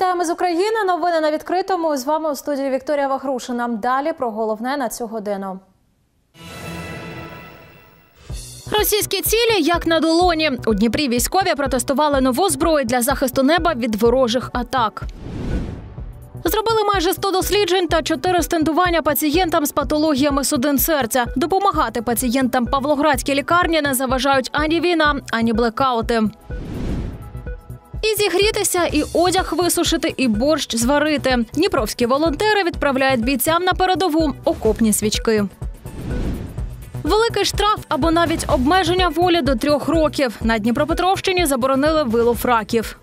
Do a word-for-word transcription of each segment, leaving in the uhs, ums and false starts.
Вітаємо з України. Новини на відкритому. З вами у студії Вікторія Вахрушина. Далі про головне на цю годину. Російські цілі як на долоні. У Дніпрі військові протестували нову зброю для захисту неба від ворожих атак. Зробили майже сто досліджень та чотири стентування пацієнтам з патологіями судин серця. Допомагати пацієнтам Павлоградській лікарні не заважають ані війна, ані блекаути. І зігрітися, і одяг висушити, і борщ зварити. Дніпровські волонтери відправляють бійцям на передову окопні свічки. Великий штраф або навіть обмеження волі до трьох років. На Дніпропетровщині заборонили вилов раків.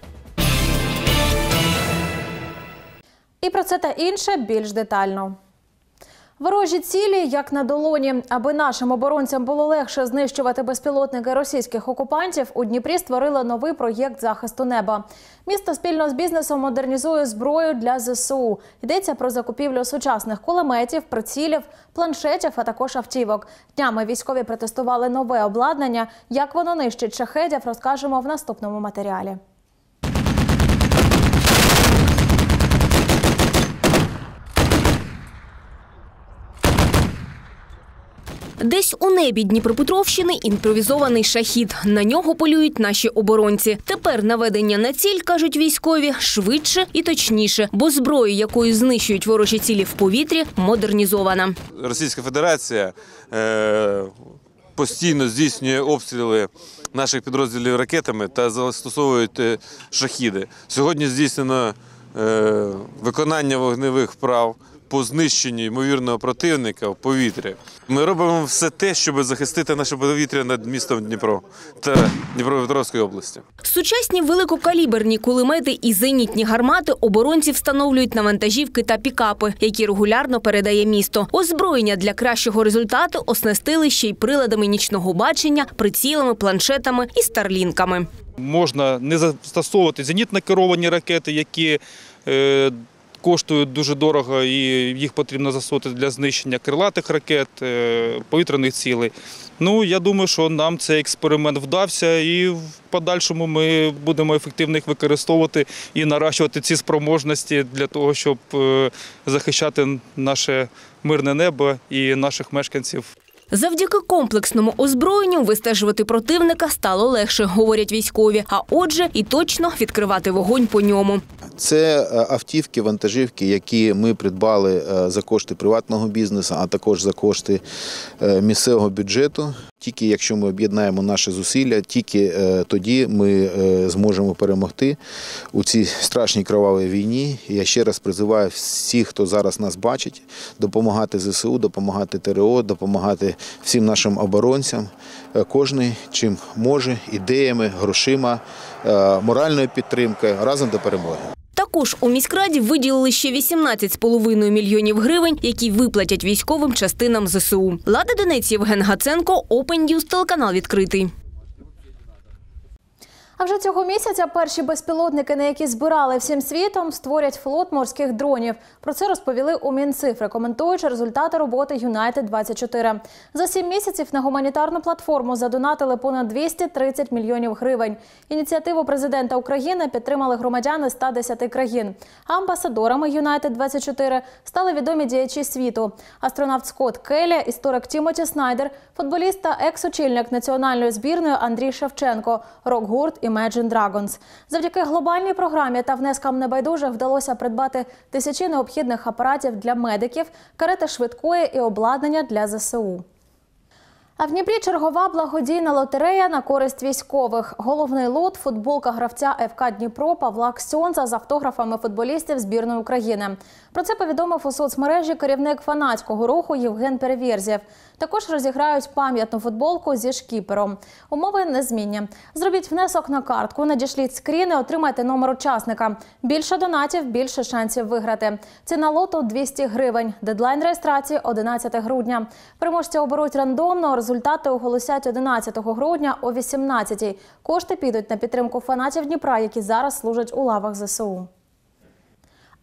І про це та інше більш детально. Ворожі цілі як на долоні. Аби нашим оборонцям було легше знищувати безпілотники російських окупантів, у Дніпрі створили новий проєкт захисту неба. Місто спільно з бізнесом модернізує зброю для зе се у. Йдеться про закупівлю сучасних кулеметів, прицілів, планшетів, а також автівок. Днями військові протестували нове обладнання. Як воно нищить шахедів, розкажемо в наступному матеріалі. Десь у небі Дніпропетровщини імпровізований шахід. На нього полюють наші оборонці. Тепер наведення на ціль, кажуть військові, швидше і точніше, бо зброя, якою знищують ворожі цілі в повітрі, модернізована. Російська Федерація е, постійно здійснює обстріли наших підрозділів ракетами та застосовують е, шахіди. Сьогодні здійснено е, виконання вогневих вправ по знищенню ймовірного противника в повітрі. Ми робимо все те, щоб захистити наше повітря над містом Дніпро та Дніпропетровської області. Сучасні великокаліберні кулемети і зенітні гармати оборонці встановлюють на вантажівки та пікапи, які регулярно передає місто. Озброєння для кращого результату оснастили ще й приладами нічного бачення, прицілами, планшетами і старлінками. Можна не застосовувати зенітно керовані ракети, які е, коштують дуже дорого і їх потрібно застосовувати для знищення крилатих ракет, повітряних цілей. Ну, я думаю, що нам цей експеримент вдався і в подальшому ми будемо ефективно їх використовувати і наращувати ці спроможності для того, щоб захищати наше мирне небо і наших мешканців. Завдяки комплексному озброєнню вистежувати противника стало легше, говорять військові. А отже, і точно відкривати вогонь по ньому. Це автівки, вантажівки, які ми придбали за кошти приватного бізнесу, а також за кошти місцевого бюджету. Тільки якщо ми об'єднаємо наші зусилля, тільки тоді ми зможемо перемогти у цій страшній кровавій війні. Я ще раз призиваю всіх, хто зараз нас бачить, допомагати зе се у, допомагати те ер о, допомагати всім нашим оборонцям. Кожен чим може, ідеями, грошима, моральною підтримкою, разом до перемоги. Також у міськраді виділили ще вісімнадцять з половиною мільйонів гривень, які виплатять військовим частинам зе се у. Лада Донець, Євген Гаценко, Open News, телеканал відкритий. А вже цього місяця перші безпілотники, на які збирали всім світом, створять флот морських дронів. Про це розповіли у Мінцифри, коментуючи результати роботи Юнайтед двадцять чотири. За сім місяців на гуманітарну платформу задонатили понад двісті тридцять мільйонів гривень. Ініціативу президента України підтримали громадяни ста десяти країн. Амбасадорами Юнайтед двадцять чотири стали відомі діячі світу. Астронавт Скотт Келлі, історик Тімоті Снайдер, футболіст та екс-очільник національної збірної Андрій Шевченко, рок-гурт Imagine Dragons. Завдяки глобальній програмі та внескам небайдужих вдалося придбати тисячі необхідних апаратів для медиків, карети швидкої і обладнання для зе се у. А в Дніпрі чергова благодійна лотерея на користь військових. Головний лот – футболка гравця еф ка Дніпро Павла Ксьонза з автографами футболістів збірної України. Про це повідомив у соцмережі керівник фанатського руху Євген Перевєрзєв. Також розіграють пам'ятну футболку зі шкіпером. Умови незмінні. Зробіть внесок на картку, надішліть скріни, отримайте номер учасника. Більше донатів – більше шансів виграти. Ціна лоту – двісті гривень. Дедлайн реєстрації – одинадцяте грудня. Переможця оберуть рандомно. Результати оголосять одинадцятого грудня о вісімнадцятій. Кошти підуть на підтримку фанатів Дніпра, які зараз служать у лавах зе се у.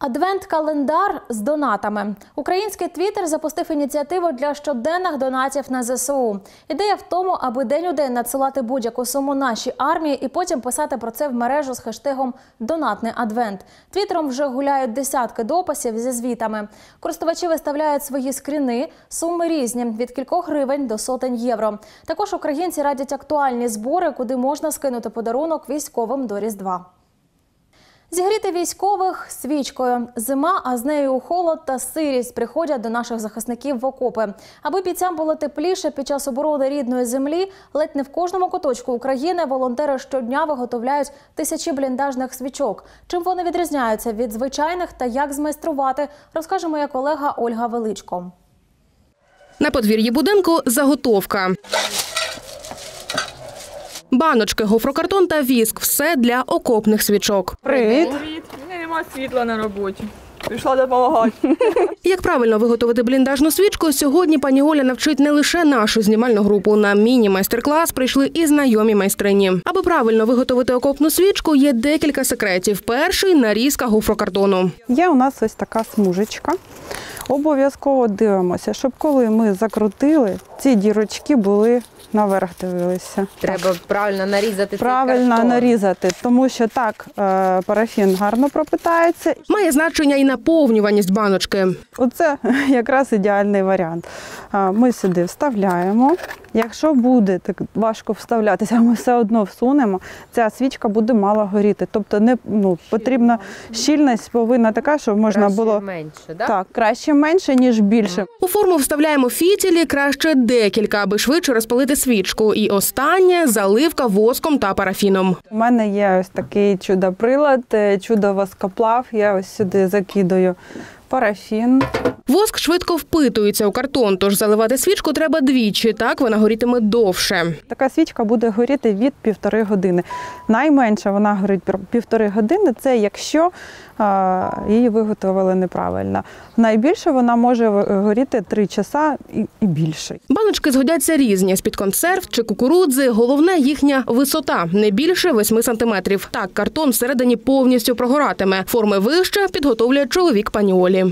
Адвент-календар з донатами. Український твіттер запустив ініціативу для щоденних донатів на зе се у. Ідея в тому, аби день у день надсилати будь-яку суму нашій армії і потім писати про це в мережу з хештегом «Донатний адвент». Твіттером вже гуляють десятки дописів зі звітами. Користувачі виставляють свої скріни, суми різні – від кількох гривень до сотень євро. Також українці радять актуальні збори, куди можна скинути подарунок військовим до Різдва. Зігріти військових свічкою. Зима, а з нею холод та сирість приходять до наших захисників в окопи. Аби бійцям було тепліше під час оборони рідної землі, ледь не в кожному куточку України волонтери щодня виготовляють тисячі бліндажних свічок. Чим вони відрізняються від звичайних та як змайструвати, розкаже моя колега Ольга Величко. На подвір'ї будинку заготовка. Баночки, гофрокартон та віск – все для окопних свічок. Привіт. Привіт. Нема світла на роботі. Пішла допомагати. Як правильно виготовити бліндажну свічку, сьогодні пані Оля навчить не лише нашу знімальну групу. На міні-майстер-клас прийшли і знайомі майстрині. Аби правильно виготовити окопну свічку, є декілька секретів. Перший – нарізка гофрокартону. Є у нас ось така смужечка. Обов'язково дивимося, щоб коли ми закрутили, ці дірочки були наверх дивилися. Треба правильно нарізати Правильно цей картон. нарізати, тому що так парафін гарно пропитається. Має значення і наповнюваність баночки. Оце якраз ідеальний варіант. Ми сюди вставляємо. Якщо буде так важко вставлятися, ми все одно всунемо, ця свічка буде мало горіти. Тобто не ну, потрібна щільність повинна така, щоб можна краще було… менше, да? Так, краще менше, ніж більше. У форму вставляємо фітілі, краще декілька, аби швидше розпалити свічку. І останнє – заливка воском та парафіном. У мене є ось такий чудо-прилад, чудо-воскоплав. Я ось сюди закидаю парафін. Воск швидко впитується у картон, тож заливати свічку треба двічі, так вона горітиме довше. Така свічка буде горіти від півтори години. Найменше вона горить півтори години, це якщо а, її виготовили неправильно. Найбільше вона може горіти три часа і, і більше. Баночки згодяться різні, з-під консерв чи кукурудзи. Головне – їхня висота – не більше восьми сантиметрів. Так, картон всередині повністю прогоратиме. Форми вище підготовлює чоловік пані Олі.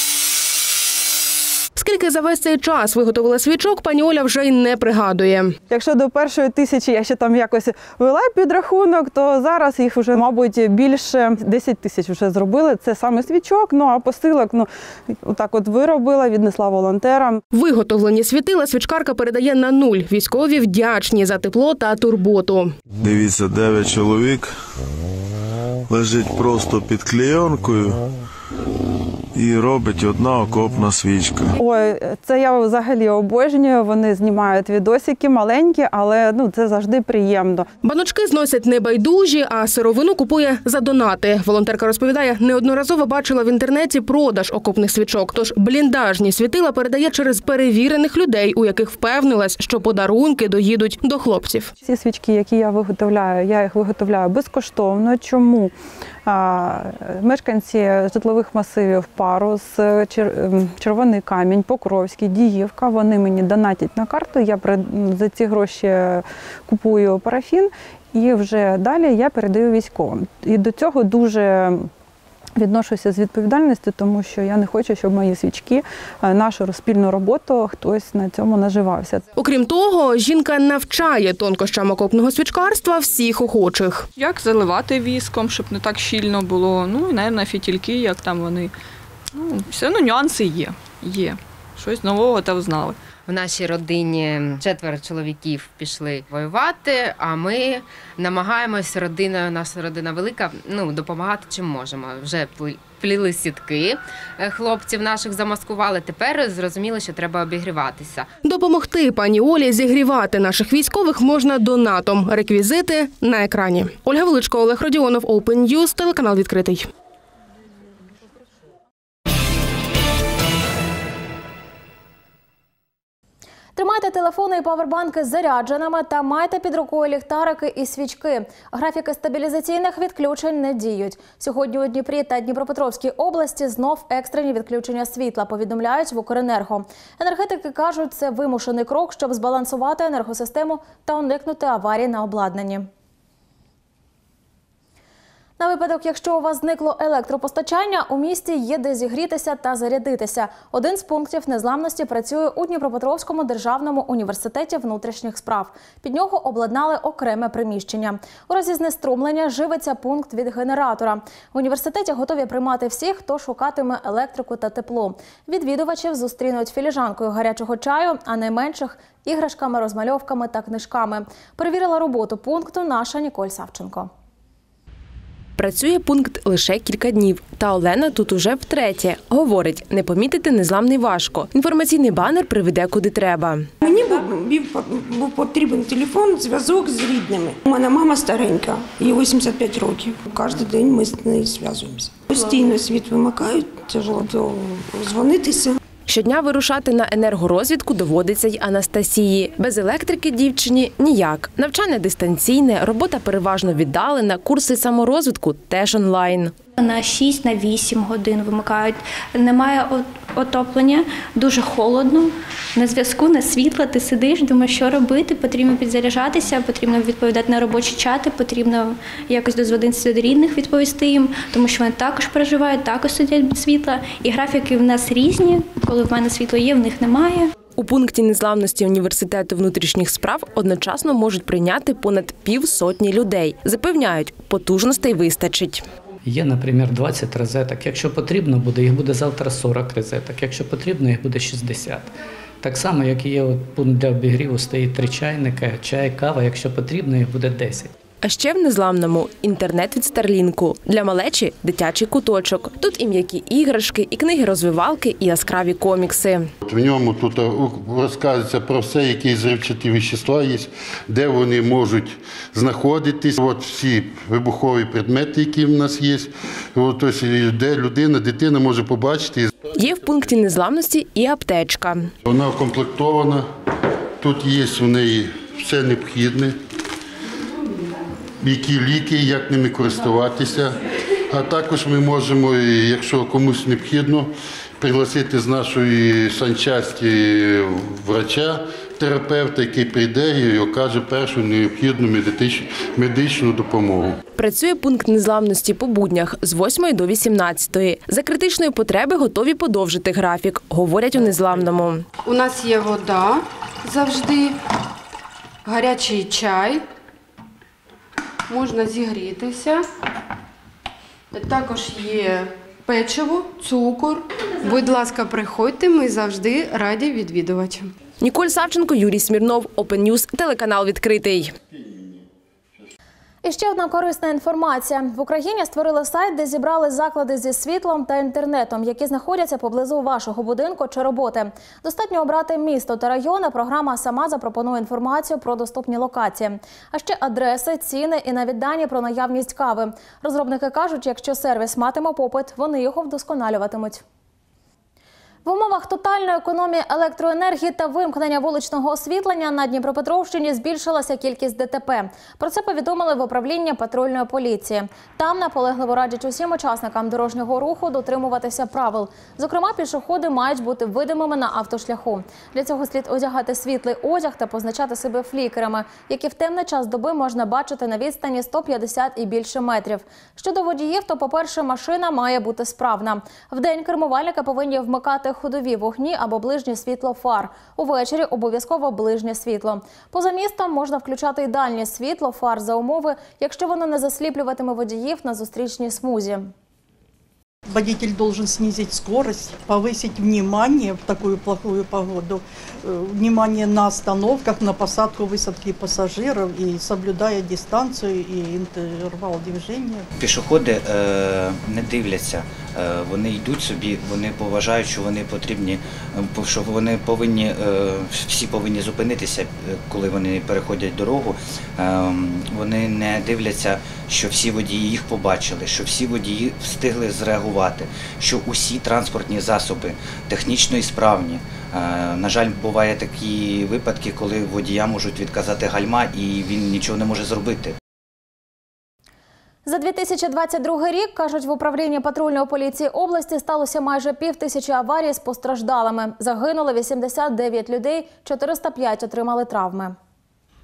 Скільки за весь цей час виготовила свічок, пані Оля вже й не пригадує. Якщо до першої тисячі я ще там якось вела підрахунок, то зараз їх вже, мабуть, більше десять тисяч вже зробили. Це саме свічок, ну а посилок, ну, отак от виробила, віднесла волонтерам. Виготовлені світила свічкарка передає на нуль. Військові вдячні за тепло та турботу. Дивіться, дев'ять чоловік лежить просто під клейонкою. І робить одна окопна свічка. Ой, це я взагалі обожнюю. Вони знімають відосики маленькі, але ну це завжди приємно. Баночки зносять небайдужі, а сировину купує за донати. Волонтерка розповідає, неодноразово бачила в інтернеті продаж окопних свічок. Тож бліндажні світила передає через перевірених людей, у яких впевнилась, що подарунки доїдуть до хлопців. Ці свічки, які я виготовляю, я їх виготовляю безкоштовно. Чому? Мешканці житлових масивів Парус, Червоний Камінь, Покровський, Діївка, вони мені донатять на карту, я за ці гроші купую парафін і вже далі я передаю військовим. І до цього дуже відношуся з відповідальністю, тому що я не хочу, щоб мої свічки, нашу спільну роботу, хтось на цьому наживався. Окрім того, жінка навчає тонкощам окопного свічкарства всіх охочих. Як заливати віском, щоб не так щільно було, ну і, мабуть, фітільки, як там вони, ну, все одно нюанси є, є. Щось нового та узнали. В нашій родині четверо чоловіків пішли воювати, а ми намагаємось, родина, наша родина велика, ну, допомагати чим можемо. Вже пліли сітки, хлопців наших замаскували, тепер зрозуміли, що треба обігріватися. Допомогти пані Олі зігрівати наших військових можна донатом. Реквізити на екрані. Ольга Величко, Олег Родіонов, Open News, телеканал «Відкритий». Тримайте телефони і павербанки зарядженими та майте під рукою ліхтарики і свічки. Графіки стабілізаційних відключень не діють. Сьогодні у Дніпрі та Дніпропетровській області знов екстрені відключення світла, повідомляють в Укренерго. Енергетики кажуть, це вимушений крок, щоб збалансувати енергосистему та уникнути аварій на обладнанні. На випадок, якщо у вас зникло електропостачання, у місті є де зігрітися та зарядитися. Один з пунктів незламності працює у Дніпропетровському державному університеті внутрішніх справ. Під нього обладнали окреме приміщення. У разі знеструмлення живиться пункт від генератора. В університеті готові приймати всіх, хто шукатиме електрику та тепло. Відвідувачів зустрінуть філіжанкою гарячого чаю, а найменших – іграшками, розмальовками та книжками. Перевірила роботу пункту наша Ніколь Савченко. Працює пункт лише кілька днів. Та Олена тут уже втретє. Говорить, не помітити незламний важко. Інформаційний банер приведе куди треба. Мені був, був потрібен телефон, зв'язок з рідними. У мене мама старенька, їй вісімдесят п'ять років. Кожен день ми з нею зв'язуємося. Постійно світ вимикають, тяжко дзвонитися. Щодня вирушати на енергорозвідку доводиться й Анастасії. Без електрики дівчині ніяк. Навчання дистанційне, робота переважно віддалена, курси саморозвитку теж онлайн. На шість на вісім годин вимикають. Немає отоплення, дуже холодно. На зв'язку, на світло, ти сидиш, думаєш, що робити, потрібно підзаряджатися, потрібно відповідати на робочі чати, потрібно якось дозвонитися до рідних, відповісти їм, тому що вони також переживають, також сидять без світла. І графіки в нас різні, коли в мене світло є, в них немає. У пункті незламності університету внутрішніх справ одночасно можуть прийняти понад півсотні людей. Запевняють, потужностей вистачить. Є, наприклад, двадцять розеток. Якщо потрібно буде, їх буде завтра сорок розеток. Якщо потрібно, їх буде шістдесят. Так само, як і є пункт для обігріву, стоїть три чайника, чай, кава. Якщо потрібно, їх буде десять. А ще в незламному – інтернет від Старлінку. Для малечі – дитячий куточок. Тут і м'які іграшки, і книги-розвивалки, і яскраві комікси. В ньому тут розказується про все, які зривчаті вещества є, де вони можуть знаходитись. От всі вибухові предмети, які в нас є, от, ось, де людина, дитина може побачити. Є в пункті незламності і аптечка. Вона укомплектована, тут є в неї все необхідне. Які ліки, як ними користуватися. А також ми можемо, якщо комусь необхідно, пригласити з нашої санчасті врача, терапевта, який прийде і окаже першу необхідну медичну допомогу. Працює пункт незламності по буднях з восьмої до вісімнадцятої. За критичної потреби готові подовжити графік, говорять у незламному. У нас є вода завжди, гарячий чай. Можна зігрітися. Також є печиво, цукор. Будь ласка, приходьте, ми завжди раді відвідувачам. Ніколь Савченко, Юрій Смірнов, Open News, телеканал «Відкритий». І ще одна корисна інформація. В Україні створили сайт, де зібрали заклади зі світлом та інтернетом, які знаходяться поблизу вашого будинку чи роботи. Достатньо обрати місто та район, а програма сама запропонує інформацію про доступні локації. А ще адреси, ціни і навіть дані про наявність кави. Розробники кажуть, якщо сервіс матиме попит, вони його вдосконалюватимуть. В умовах тотальної економії електроенергії та вимкнення вуличного освітлення на Дніпропетровщині збільшилася кількість ДТП. Про це повідомили в управлінні патрульної поліції. Там наполегливо радять усім учасникам дорожнього руху дотримуватися правил. Зокрема, пішоходи мають бути видимими на автошляху. Для цього слід одягати світлий одяг та позначати себе флікерами, які в темний час доби можна бачити на відстані сто п'ятдесят і більше метрів. Щодо водіїв, то, по-перше, машина має бути справна. Вдень кермувальники повинні вмикати ходові вогні або ближнє світло фар. Увечері обов'язково ближнє світло. Поза містом можна включати й дальнє світло фар за умови, якщо воно не засліплюватиме водіїв на зустрічній смузі. Водитель должен снизить скорость, повысить внимание в такую плохую погоду, внимание на остановках, на посадку, высадки пассажиров и соблюдая дистанцию и интервал движения. Пішоходи е, не дивляться, е, вони йдуть собі, вони поважають, що вони потрібні, що вони повинні, е, всі повинні зупинитися, коли вони переходять дорогу. Е, вони не дивляться, що всі водії їх побачили, що всі водії встигли зреагувати, що усі транспортні засоби технічно і справні. На жаль, бувають такі випадки, коли водія можуть відказати гальма і він нічого не може зробити. За дві тисячі двадцять другий рік, кажуть в управлінні патрульної поліції області, сталося майже пів тисячі аварій з постраждалими. Загинули вісімдесят дев'ять людей, чотириста п'ять отримали травми.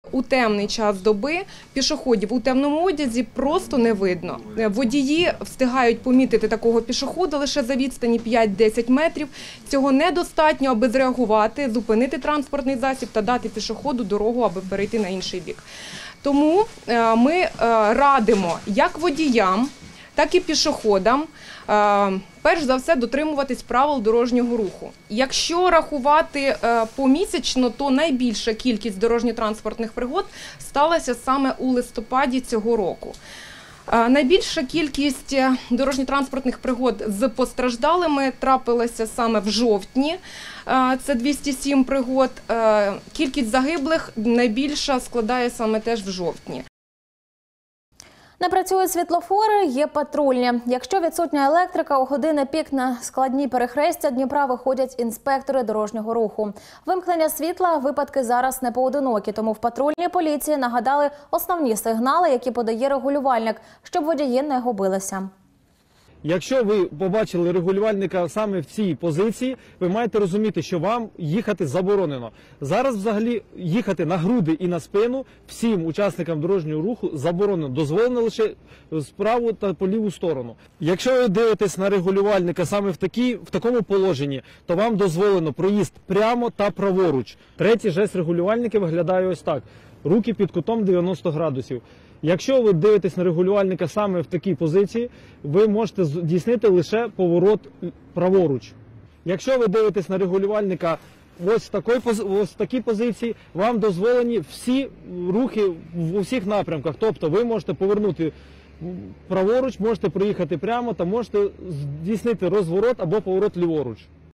У темний час доби пішоходів у темному одязі просто не видно. Водії встигають помітити такого пішохода лише за відстані п'ять-десять метрів. Цього недостатньо, аби зреагувати, зупинити транспортний засіб та дати пішоходу дорогу, аби перейти на інший бік. Тому ми радимо як водіям, так і пішоходам, перш за все, дотримуватись правил дорожнього руху. Якщо рахувати помісячно, то найбільша кількість дорожньо-транспортних пригод сталася саме у листопаді цього року. Найбільша кількість дорожньо-транспортних пригод з постраждалими трапилася саме в жовтні, це двісті сім пригод. Кількість загиблих найбільша складає саме теж в жовтні. Не працюють світлофори, є патрульні. Якщо відсутня електрика, у години пік на складні перехрестя Дніпра виходять інспектори дорожнього руху. Вимкнення світла – випадки зараз не поодинокі, тому в патрульній поліції нагадали основні сигнали, які подає регулювальник, щоб водії не губилися. Якщо ви побачили регулювальника саме в цій позиції, ви маєте розуміти, що вам їхати заборонено. Зараз взагалі їхати на груди і на спину всім учасникам дорожнього руху заборонено. Дозволено лише з праву та по ліву сторону. Якщо ви дивитесь на регулювальника саме в, такій, в такому положенні, то вам дозволено проїзд прямо та праворуч. Третій жест регулювальника виглядає ось так. Руки під кутом дев'яносто градусів. Якщо ви дивитесь на регулювальника саме в такій позиції, ви можете здійснити лише поворот праворуч. Якщо ви дивитесь на регулювальника ось в такій, ось в такій позиції, вам дозволені всі рухи в усіх напрямках. Тобто ви можете повернути праворуч, можете проїхати прямо та можете здійснити розворот або поворот ліворуч.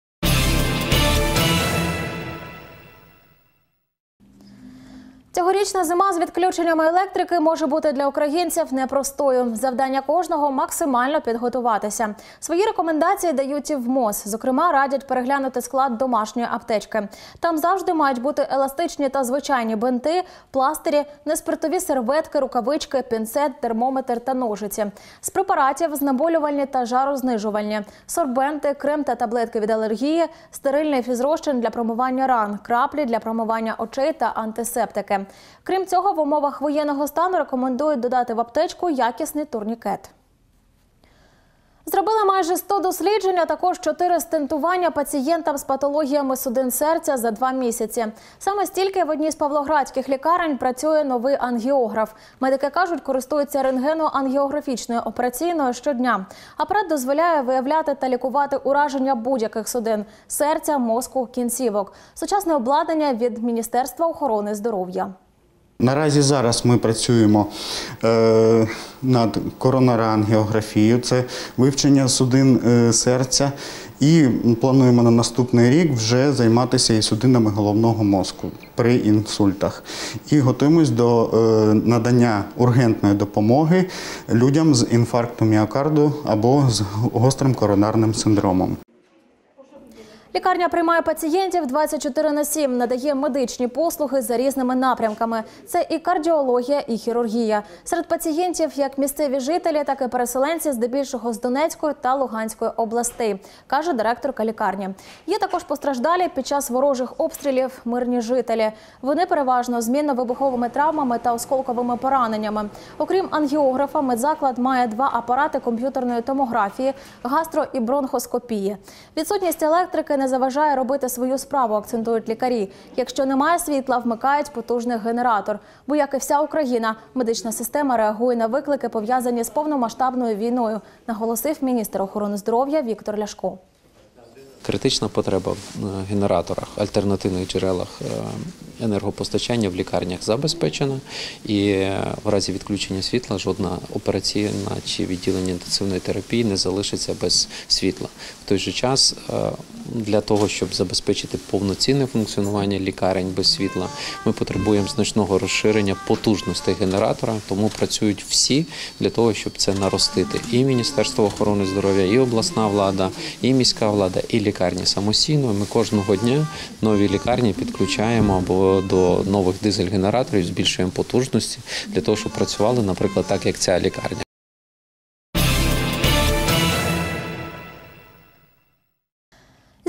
Цьогорічна зима з відключеннями електрики може бути для українців непростою. Завдання кожного – максимально підготуватися. Свої рекомендації дають і в МОЗ. Зокрема, радять переглянути склад домашньої аптечки. Там завжди мають бути еластичні та звичайні бинти, пластирі, неспиртові серветки, рукавички, пінцет, термометр та ножиці. З препаратів – знеболювальні та жарознижувальні, сорбенти, крем та таблетки від алергії, стерильний фізрозчин для промивання ран, краплі для промивання очей та антисептики. Крім цього, в умовах воєнного стану рекомендують додати в аптечку якісний турнікет. Зробили майже сто досліджень, а також чотири стентування пацієнтам з патологіями судин серця за два місяці. Саме стільки в одній з павлоградських лікарень працює новий ангіограф. Медики кажуть, користуються рентгено-ангіографічною операційною щодня. Апарат дозволяє виявляти та лікувати ураження будь-яких судин – серця, мозку, кінцівок. Сучасне обладнання від Міністерства охорони здоров'я. Наразі зараз ми працюємо е, над коронарангіографією, це вивчення судин е, серця, і плануємо на наступний рік вже займатися і судинами головного мозку при інсультах. І готуємось до е, надання ургентної допомоги людям з інфарктом міокарду або з гострим коронарним синдромом. Лікарня приймає пацієнтів двадцять чотири на сім, надає медичні послуги за різними напрямками. Це і кардіологія, і хірургія. Серед пацієнтів як місцеві жителі, так і переселенці здебільшого з Донецької та Луганської областей, каже директорка лікарні. Є також постраждалі під час ворожих обстрілів мирні жителі. Вони переважно з мінно-вибуховими травмами та осколковими пораненнями. Окрім ангіографа, медзаклад має два апарати комп'ютерної томографії, гастро- і бронхоскопії. Відсутність електрики не заважає робити свою справу, акцентують лікарі. Якщо немає світла, вмикають потужний генератор. Бо, як і вся Україна, медична система реагує на виклики, пов'язані з повномасштабною війною, наголосив міністр охорони здоров'я Віктор Ляшко. Критична потреба в генераторах, альтернативних джерелах енергопостачання в лікарнях забезпечена, і в разі відключення світла жодна операційна чи відділення інтенсивної терапії не залишиться без світла. В той же час для того, щоб забезпечити повноцінне функціонування лікарень без світла, ми потребуємо значного розширення потужностей генератора, тому працюють всі для того, щоб це наростити. І Міністерство охорони здоров'я, і обласна влада, і міська влада, і лікарні самостійно. Ми кожного дня нові лікарні підключаємо або до нових дизель-генераторів, збільшуємо потужності для того, щоб працювали, наприклад, так, як ця лікарня. Зілля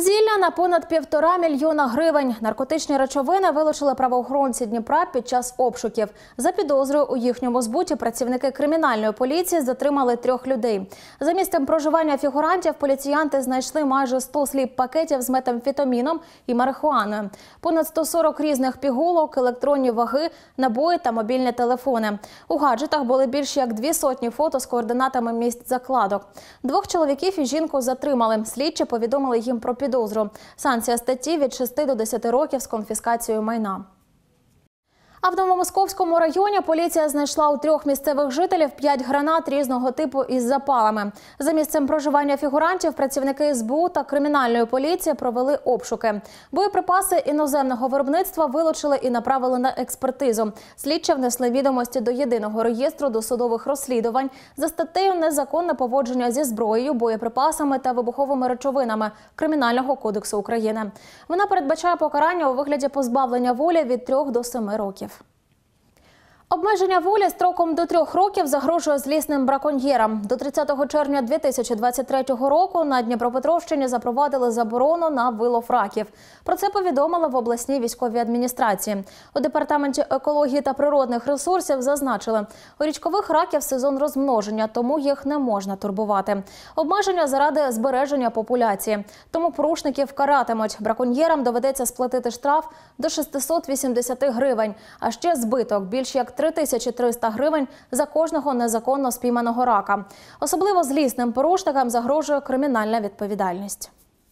на понад півтора мільйона гривень. Наркотичні речовини вилучили правоохоронці Дніпра під час обшуків. За підозрою у їхньому збуті працівники кримінальної поліції затримали трьох людей. За місцем проживання фігурантів поліціянти знайшли майже сто сліп-пакетів з метамфетаміном і марихуаною, понад сто сорок різних пігулок, електронні ваги, набої та мобільні телефони. У гаджетах були більш як дві сотні фото з координатами місць закладок. Двох чоловіків і жінку затримали. Слідчі повідомили їм про підозру. Санкція статті від шести до десяти років з конфіскацією майна. А в Новомосковському районі поліція знайшла у трьох місцевих жителів п'ять гранат різного типу із запалами. За місцем проживання фігурантів працівники ес бе у та кримінальної поліції провели обшуки. Боєприпаси іноземного виробництва вилучили і направили на експертизу. Слідчі внесли відомості до єдиного реєстру досудових розслідувань за статтею «Незаконне поводження зі зброєю, боєприпасами та вибуховими речовинами» Кримінального кодексу України. Вона передбачає покарання у вигляді позбавлення волі від трьох до семи років. Обмеження волі строком до трьох років загрожує злісним браконьєрам. До тридцятого червня дві тисячі двадцять третього року на Дніпропетровщині запровадили заборону на вилов раків. Про це повідомили в обласній військовій адміністрації. У Департаменті екології та природних ресурсів зазначили, у річкових раків сезон розмноження, тому їх не можна турбувати. Обмеження заради збереження популяції. Тому порушників каратимуть. Браконьєрам доведеться сплатити штраф до шестисот вісімдесяти гривень, а ще збиток більш як три тисячі триста гривень за кожного незаконно спійманого рака. Особливо злісним порушникам загрожує кримінальна відповідальність.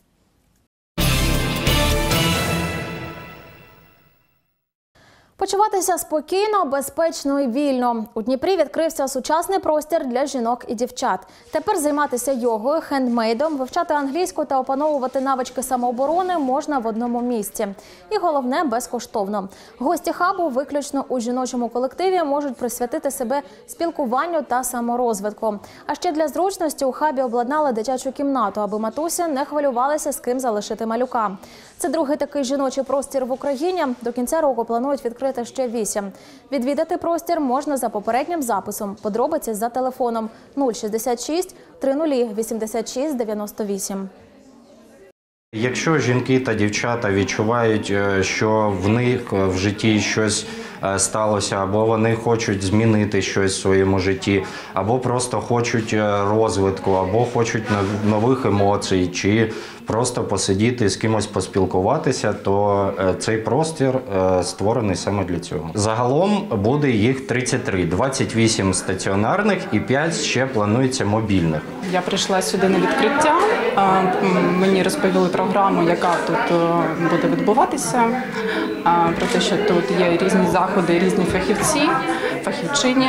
Почуватися спокійно, безпечно і вільно. У Дніпрі відкрився сучасний простір для жінок і дівчат. Тепер займатися йогою, хендмейдом, вивчати англійську та опановувати навички самооборони можна в одному місці. І головне – безкоштовно. Гості хабу виключно у жіночому колективі можуть присвятити себе спілкуванню та саморозвитку. А ще для зручності у хабі обладнали дитячу кімнату, аби матусі не хвилювалися, з ким залишити малюка. Це другий такий жіночий простір в Україні. До кінця року планують відкрити ще вісім. Відвідати простір можна за попереднім записом. Подробиці за телефоном нуль шістдесят шість тридцять вісімдесят шість дев'яносто вісім. Якщо жінки та дівчата відчувають, що в них в житті щось сталося, або вони хочуть змінити щось в своєму житті, або просто хочуть розвитку, або хочуть нових емоцій, чи просто посидіти з кимось поспілкуватися, то цей простір створений саме для цього. Загалом буде їх тридцять три, двадцять вісім стаціонарних і п'ять ще планується мобільних. Я прийшла сюди на відкриття, мені розповіли програму, яка тут буде відбуватися, про те, що тут є різні заходи, різні фахівці, фахівчині,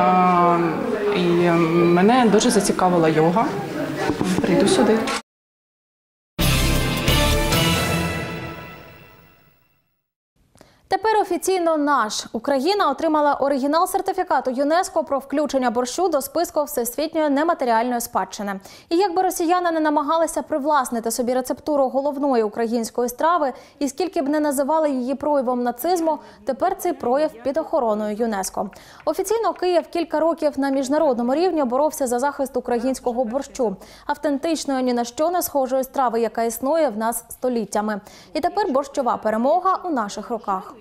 і мене дуже зацікавила йога. Прийду сюди. Тепер офіційно наш. Україна отримала оригінал сертифікату ЮНЕСКО про включення борщу до списку всесвітньої нематеріальної спадщини. І якби росіяни не намагалися привласнити собі рецептуру головної української страви, і скільки б не називали її проявом нацизму, тепер цей прояв під охороною ЮНЕСКО. Офіційно Київ кілька років на міжнародному рівні боровся за захист українського борщу, автентичної, ні на що не схожої страви, яка існує в нас століттями. І тепер борщова перемога у наших руках.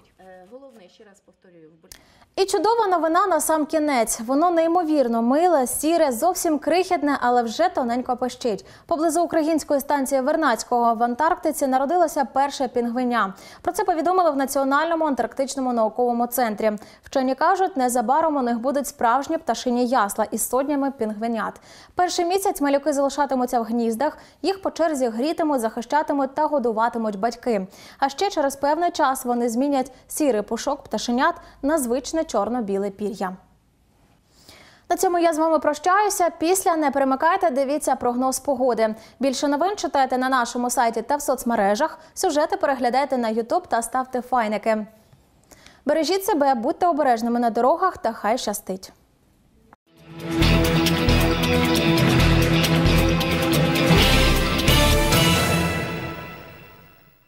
І чудова новина на сам кінець. Воно неймовірно миле, сіре, зовсім крихітне, але вже тоненько пищить. Поблизу української станції Вернадського в Антарктиці народилося перше пінгвиня. Про це повідомили в Національному антарктичному науковому центрі. Вчені кажуть, незабаром у них будуть справжні пташині ясла із сотнями пінгвинят. Перший місяць малюки залишатимуться в гніздах, їх по черзі грітимуть, захищатимуть та годуватимуть батьки. А ще через певний час вони змінять сірий пушок пташенят на звичне чорно-біле пір'я. На цьому я з вами прощаюся. Після не перемикайте, дивіться прогноз погоди. Більше новин читайте на нашому сайті та в соцмережах. Сюжети переглядайте на ютуб та ставте файники. Бережіть себе, будьте обережними на дорогах та хай щастить.